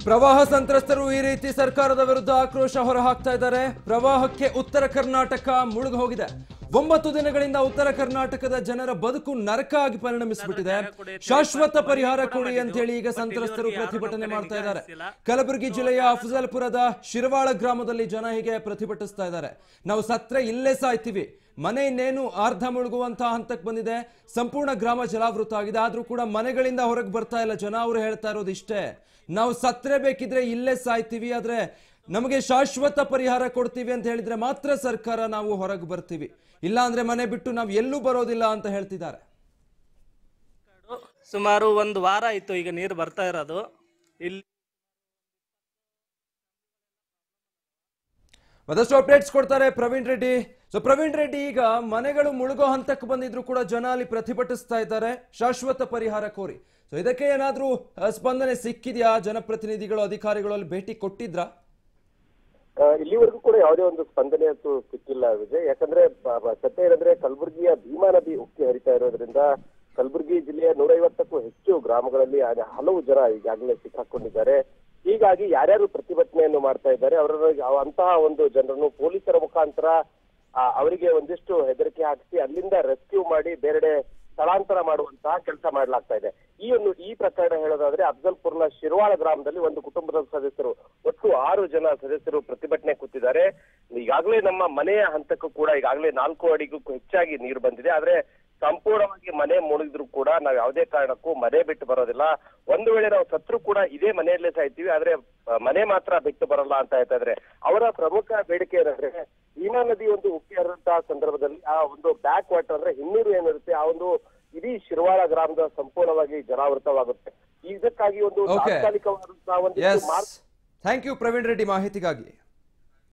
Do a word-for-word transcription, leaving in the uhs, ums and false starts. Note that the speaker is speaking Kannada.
ಪ್ರವಾಹ ಸಂತ್ರಸ್ತರು ಈ ರೀತಿ ಸರ್ಕಾರದ ವಿರುದ್ಧ ಆಕ್ರೋಶ ಹೊರಹಾಕ್ತಾ ಇದ್ದಾರೆ. ಪ್ರವಾಹಕ್ಕೆ ಉತ್ತರ ಕರ್ನಾಟಕ ಮುಳುಗಿ ಹೋಗಿದೆ. ಒಂಬತ್ತು ದಿನಗಳಿಂದ ಉತ್ತರ ಕರ್ನಾಟಕದ ಜನರ ಬದುಕು ನರಕ ಆಗಿ ಪರಿಣಮಿಸಿಬಿಟ್ಟಿದೆ. ಶಾಶ್ವತ ಪರಿಹಾರ ಕೊಡಿ ಅಂತ ಹೇಳಿ ಈಗ ಸಂತ್ರಸ್ತರು ಪ್ರತಿಭಟನೆ ಮಾಡ್ತಾ ಇದ್ದಾರೆ. ಕಲಬುರಗಿ ಜಿಲ್ಲೆಯ ಅಫಜಲ್ಪುರದ ಶಿರವಾಳ ಗ್ರಾಮದಲ್ಲಿ ಜನ ಹೀಗೆ ಪ್ರತಿಭಟಿಸ್ತಾ ಇದ್ದಾರೆ. ನಾವು ಸತ್ರೆ ಇಲ್ಲೇ ಸಾಯ್ತೀವಿ, ಮನೆ ಇನ್ನೇನು ಅರ್ಧ ಮುಳುಗುವಂತಹ ಹಂತಕ್ಕೆ ಬಂದಿದೆ, ಸಂಪೂರ್ಣ ಗ್ರಾಮ ಜಲಾವೃತ ಆಗಿದೆ, ಆದ್ರೂ ಕೂಡ ಮನೆಗಳಿಂದ ಹೊರಗೆ ಬರ್ತಾ ಇಲ್ಲ ಜನ. ಅವರು ಹೇಳ್ತಾ ಇರೋದು ಇಷ್ಟೇ, ನಾವು ಸತ್ರೆ ಬೇಕಿದ್ರೆ ಇಲ್ಲೇ ಸಾಯ್ತೀವಿ, ಆದ್ರೆ ನಮಗೆ ಶಾಶ್ವತ ಪರಿಹಾರ ಕೊಡ್ತೀವಿ ಅಂತ ಹೇಳಿದ್ರೆ ಮಾತ್ರ ಸರ್ಕಾರ ನಾವು ಹೊರಗೆ ಬರ್ತೀವಿ, ಇಲ್ಲ ಅಂದ್ರೆ ಮನೆ ಬಿಟ್ಟು ನಾವು ಎಲ್ಲೂ ಬರೋದಿಲ್ಲ ಅಂತ ಹೇಳ್ತಿದ್ದಾರೆ. ಸುಮಾರು ಒಂದು ವಾರ ಆಯ್ತು ಈಗ ನೀರು ಬರ್ತಾ ಇರೋದು. ಇಲ್ಲಿ ಮತ್ತಷ್ಟು ಅಪ್ಡೇಟ್ಸ್ ಕೊಡ್ತಾರೆ ಪ್ರವೀಣ್ ರೆಡ್ಡಿ. ಸೊ ಪ್ರವೀಣ್ ರೆಡ್ಡಿ, ಈಗ ಮನೆಗಳು ಮುಳುಗೋ ಹಂತಕ್ಕೆ ಬಂದಿದ್ರು ಕೂಡ ಜನ ಅಲ್ಲಿ ಪ್ರತಿಭಟಿಸ್ತಾ ಇದ್ದಾರೆ ಶಾಶ್ವತ ಪರಿಹಾರ ಕೋರಿ. ಸೊ ಇದಕ್ಕೆ ಏನಾದ್ರೂ ಸ್ಪಂದನೆ ಸಿಕ್ಕಿದ್ಯಾ? ಜನಪ್ರತಿನಿಧಿಗಳು ಅಧಿಕಾರಿಗಳು ಅಲ್ಲಿ ಭೇಟಿ ಕೊಟ್ಟಿದ್ರಾ? ಇಲ್ಲಿವರೆಗೂ ಕೂಡ ಯಾವುದೇ ಒಂದು ಸ್ಪಂದನೆ ಅಂತೂ ಸಿಕ್ಕಿಲ್ಲ ವಿಜಯ್. ಯಾಕಂದ್ರೆ ಸತ್ಯ ಏನಂದ್ರೆ ಕಲಬುರಗಿಯ ಭೀಮಾ ನದಿ ಉಕ್ಕಿ ಹರಿತಾ ಇರೋದ್ರಿಂದ ಕಲಬುರಗಿ ಜಿಲ್ಲೆಯ ನೂರೈವತ್ತಕ್ಕೂ ಹೆಚ್ಚು ಗ್ರಾಮಗಳಲ್ಲಿ ಹಲವು ಜನ ಈಗಾಗಲೇ ಸಿಕ್ಕಾಕೊಂಡಿದ್ದಾರೆ. ಹೀಗಾಗಿ ಯಾರ್ಯಾರು ಪ್ರತಿಭಟನೆಯನ್ನು ಮಾಡ್ತಾ ಇದ್ದಾರೆ ಅವರನ್ನು ಅಂತಹ ಒಂದು ಜನರನ್ನು ಪೊಲೀಸರ ಮುಖಾಂತರ ಅವರಿಗೆ ಒಂದಿಷ್ಟು ಹೆದರಿಕೆ ಹಾಕಿಸಿ ಅಲ್ಲಿಂದ ರೆಸ್ಕ್ಯೂ ಮಾಡಿ ಬೇರೆಡೆ ಸ್ಥಳಾಂತರ ಮಾಡುವಂತಹ ಕೆಲಸ ಮಾಡಲಾಗ್ತಾ ಇದೆ. ಈ ಒಂದು ಈ ಪ್ರಕರಣ ಹೇಳೋದಾದ್ರೆ ಅಫಜಲ್ಪುರ್ನ ಶಿರವಾಳ ಗ್ರಾಮದಲ್ಲಿ ಒಂದು ಕುಟುಂಬದ ಸದಸ್ಯರು, ಒಟ್ಟು ಆರು ಜನ ಸದಸ್ಯರು ಪ್ರತಿಭಟನೆ ಕೂತಿದ್ದಾರೆ. ಈಗಾಗಲೇ ನಮ್ಮ ಮನೆಯ ಹಂತಕ್ಕೂ ಕೂಡ ಈಗಾಗಲೇ ನಾಲ್ಕು ಅಡಿಗೂ ಹೆಚ್ಚಾಗಿ ನೀರು ಬಂದಿದೆ. ಆದ್ರೆ ಸಂಪೂರ್ಣವಾಗಿ ಮನೆ ಮುಳುಗಿದ್ರು ಕೂಡ ನಾವು ಯಾವುದೇ ಕಾರಣಕ್ಕೂ ಮನೆ ಬಿಟ್ಟು ಬರೋದಿಲ್ಲ. ಒಂದು ವೇಳೆ ನಾವು ಸತ್ರು ಕೂಡ ಇದೇ ಮನೆಯಲ್ಲೇ ಸಾಯ್ತೀವಿ, ಆದ್ರೆ ಮನೆ ಮಾತ್ರ ಬಿಟ್ಟು ಬರಲ್ಲ ಅಂತ ಹೇಳ್ತಾ ಇದ್ರೆ. ಅವರ ಪ್ರಮುಖ ಬೇಡಿಕೆ ಏನಂದ್ರೆ ಭೀಮಾ ನದಿ ಒಂದು ಉಕ್ಕಿ ಹರಿದಂತಹ ಸಂದರ್ಭದಲ್ಲಿ ಆ ಒಂದು ಬ್ಯಾಕ್ ವಾಟರ್ ಅಂದ್ರೆ ಹಿನ್ನೀರು ಏನಿರುತ್ತೆ ಆ ಒಂದು ಇಡೀ ಶಿರವಾಳ ಗ್ರಾಮದ ಸಂಪೂರ್ಣವಾಗಿ ಜಲಾವೃತವಾಗುತ್ತೆ. ಇದಕ್ಕಾಗಿ ಒಂದು ತಾತ್ಕಾಲಿಕವಾದಂತಹ ಒಂದು ಥ್ಯಾಂಕ್ ಯು ಪ್ರವೀಣ್ ರೆಡ್ಡಿ ಮಾಹಿತಿಗಾಗಿ.